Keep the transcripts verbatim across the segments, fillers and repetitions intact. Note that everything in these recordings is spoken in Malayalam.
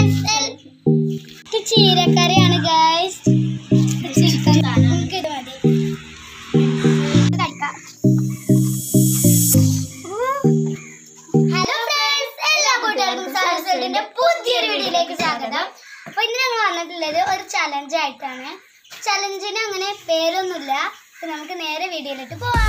ചീരക്കറിയാണ് ഗൈസ്. ചിക്കൻ നമുക്ക് ഇത് മതി. ഹലോ ഫ്രണ്ട്സ്, എല്ലാ കൂട്ടുകാർക്കും സാരസ്വതിന്റെ പുതിയൊരു വീഡിയോയിലേക്ക് സ്വാഗതം. അപ്പൊ ഇന്ന് ഞങ്ങൾ വന്നിട്ടുള്ളത് ഒരു ചലഞ്ച് ആയിട്ടാണ്. ചലഞ്ചിന് അങ്ങനെ പേരൊന്നുമില്ല. അപ്പൊ നമുക്ക് നേരെ വീഡിയോയിലിട്ട് പോവാം.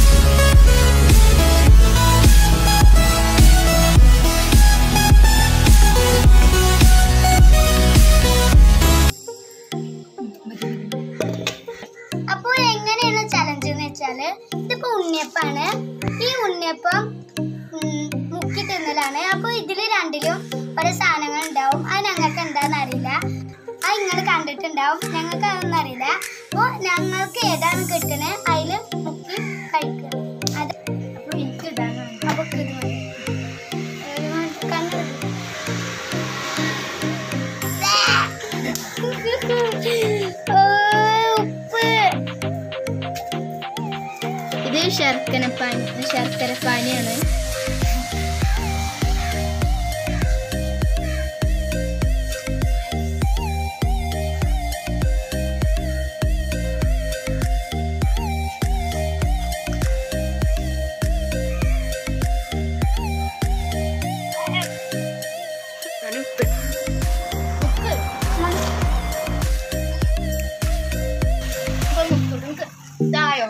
അപ്പോൾ എങ്ങനെയാണ് ചലഞ്ച് എന്ന് വെച്ചാല്, ഇതിപ്പോ ഉണ്ണിയപ്പാണ്. ഈ ഉണ്ണിയപ്പം മുക്കി തിന്നലാണ്. അപ്പൊ ഇതില് രണ്ടിലും ഓരോ സാധനങ്ങൾ ഉണ്ടാവും. അത് ഞങ്ങൾക്ക് എന്താണെന്ന് അറിയില്ല. അത് നിങ്ങൾ കണ്ടിട്ടുണ്ടാവും. ഞങ്ങൾക്ക് അതൊന്നും അറിയില്ല. അപ്പൊ ഞങ്ങൾക്ക് ഏതാണ് കിട്ടണേ അതില് മുക്കി കഴിക്കുക. അത് അപ്പൊ എനിക്ക് ഇതാണ്. അപ്പൊ ഇത് കണ്ണു ഇത് ശർക്കര പാനി ശർക്കര പാനിയാണ്. ഇതായോ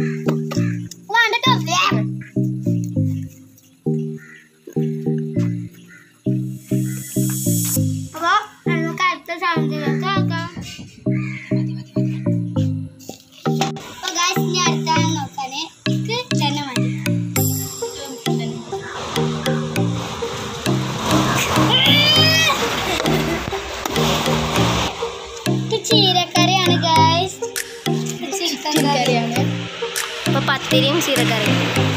ചീരക്കറിയാണ് ഗൈസ്. ചിക്കൻ കറിയാണ്. അപ്പൊ പത്തിരിയും ചീരക്കറിയും.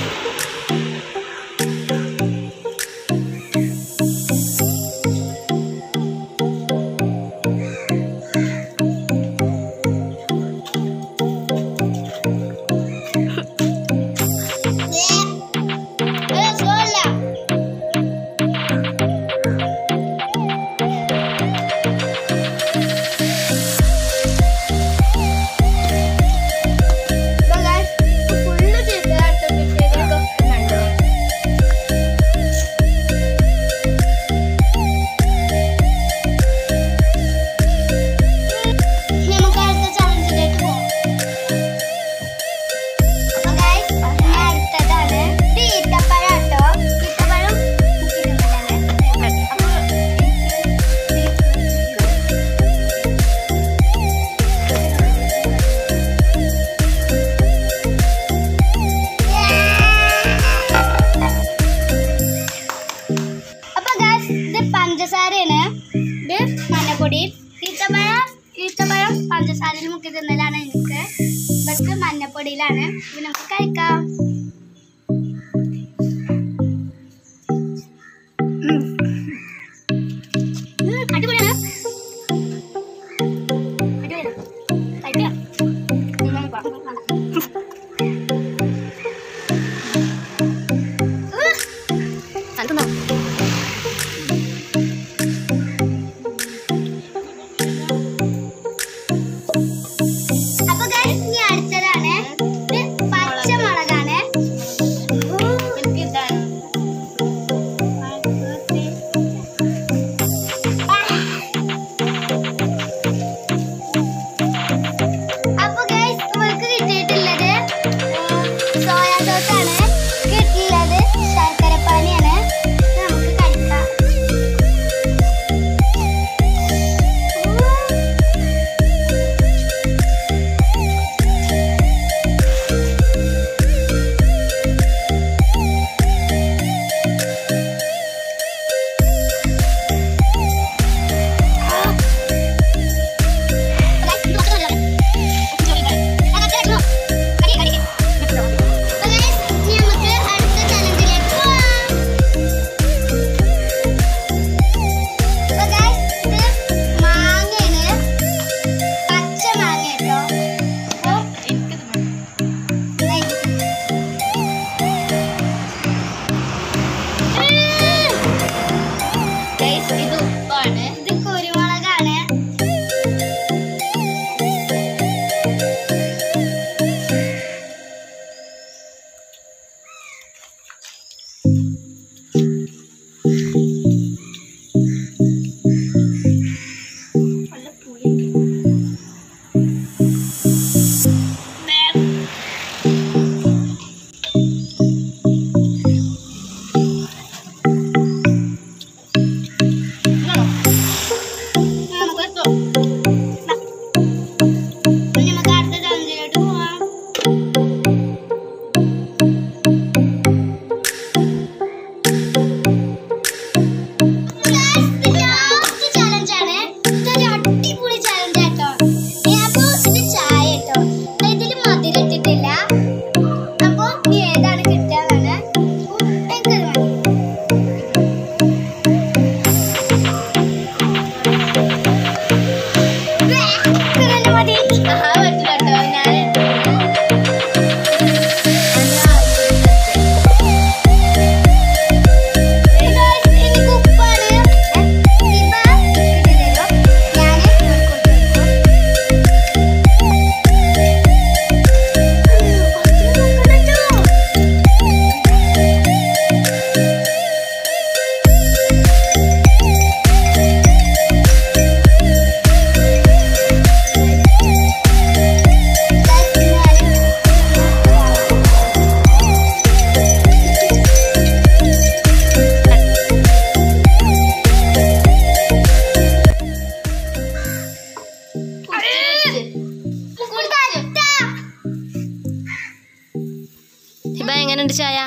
പഞ്ചസാരയാണ്. ഇത് മഞ്ഞപ്പൊടി. ഈത്തപ്പഴം ഈത്തപ്പഴം പഞ്ചസാരയിൽ മുക്കി തിന്നലാണ് എനിക്ക്. ഇവർക്ക് മഞ്ഞപ്പൊടിയിലാണ്. ഇത് നമുക്ക് കഴിക്കാം. അടിപൊളിയാണ്. അടിപൊളിയാണ്. കഴിക്കാം. അപ്പൊ ഗൈസ്, ഇനി അടുത്തതാണ്. ഇത് പച്ചമുളകാണ്. ചായ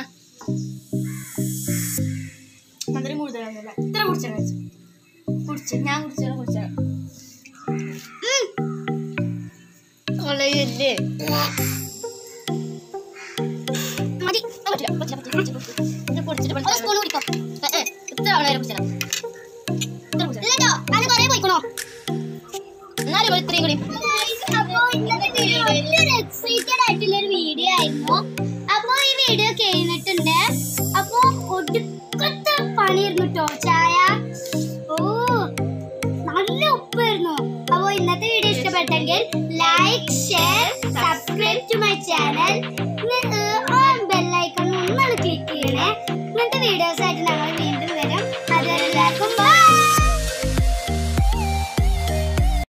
മധുരം കൂടുതലൊന്നുമില്ല. ഇത്ര കുടിച്ചാൽ കുടിച്ച് ഞാൻ കുടിച്ചാൽ കുടിച്ചാൽ കൊള്ളയില്ലേ മതി. പറ്റില്ല പറ്റില്ല പറ്റില്ല കുടിച്ചിട്ട് സ്കൂൾ കുടിക്കോ ഇത്ര ആളെ കുടിച്ചാൽ